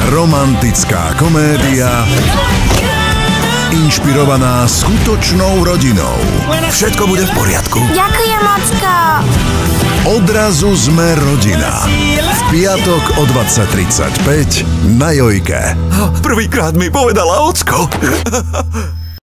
Romantická komédia inšpirovaná skutočnou rodinou. Všetko bude v poriadku. Ďakujem, ocko. Odrazu sme rodina. V piatok o 20:35 na Jojke. Prvýkrát mi povedala ocko.